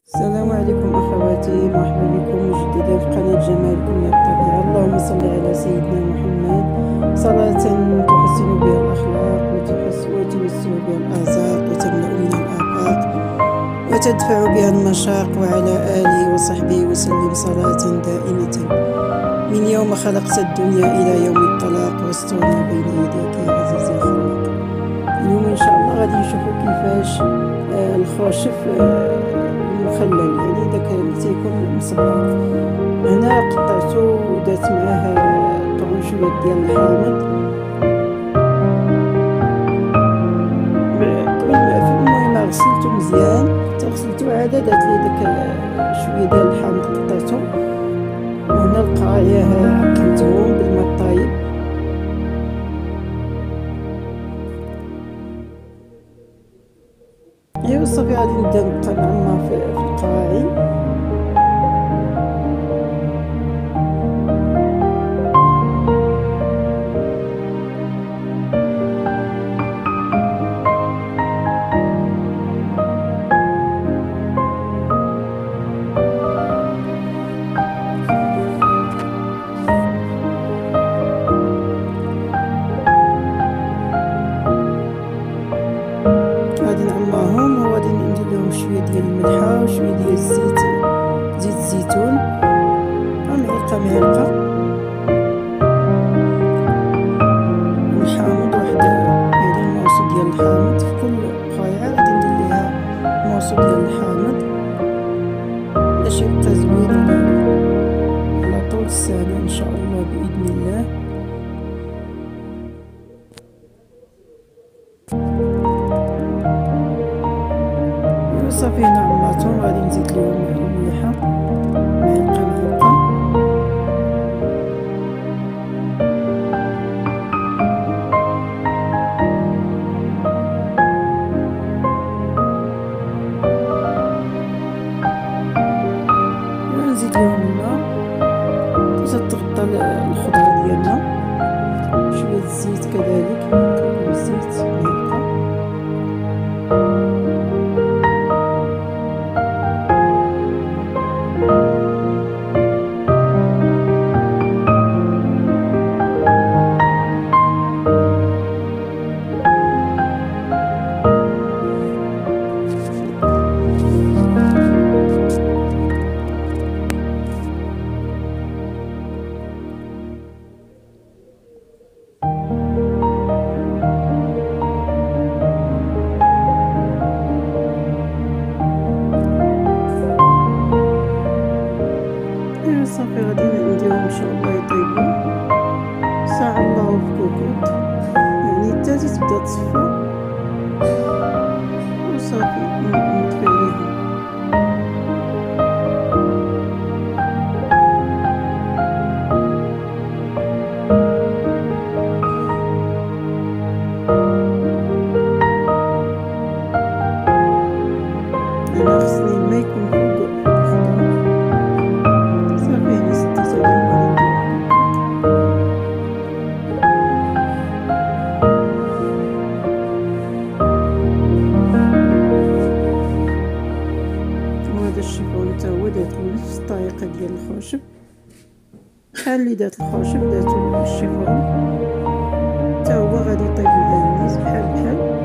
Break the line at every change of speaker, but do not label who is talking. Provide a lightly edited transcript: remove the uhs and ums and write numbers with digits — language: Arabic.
السلام عليكم أخواتي، مرحبا بكم مجددا في قناة جمالكم يا الطبيعة. اللهم صل على سيدنا محمد صلاة تحسن بها الأخلاق وتوسع بها الآزاق وتملأ من الآفاق وتدفع بها المشاق، وعلى آله وصحبه وسلم صلاة دائمة من يوم خلقت الدنيا إلى يوم الطلاق واسترنا بين يديك يا عزيزي الخلاق. اليوم إن شاء الله غادي نشوفوا كيفاش الخرشف المخلل، يعني داك اللي تيكون مصبغ. هنا قطعته ودرت معاه طرنشويات ديال الحامض قبل المهم غسلته مزيان، غسلته عاد درت ليه داك شويه ديال الحامض قطعته، وهنا القرايه عقمتهم بالماء الطايب. ايوا صافي غادي نبدا نبقى نعمر في القراعي. غادي نعمرهم وغادي ندير لهم شويه ديال الملحه وشويه ديال زيت الزيتون، معلقه والحامض واحد، يعني الموصو ديال الحامض. في كل قريعه غادي ندير ليها موصو ديال الحامض باش يبقى زوين على طول السنه ان شاء الله باذن الله. صافي هنا عمرتهم، غادي نزيد لهم المليحه معلقه. ونزيد لهم الماء تتغطى الخضره ديالنا، شويه الزيت كذلك، كيكون الزيت معلقه. صافي غادي نديرهم ان شاء الله يطيبوا ساعه الله في كوكوط، يعني حتى تبدا تصفى وصافي نطفي عليهم. انا خصني ما يكون فوق الخضره. صافي هنا سديت عليهم وهذا الشيفون تا هو درت بنفس الطريقه ديال الخرشف، بحال اللي دات الخرشف داتو الشيفون تا هو غادي يطيب مع النيس بحال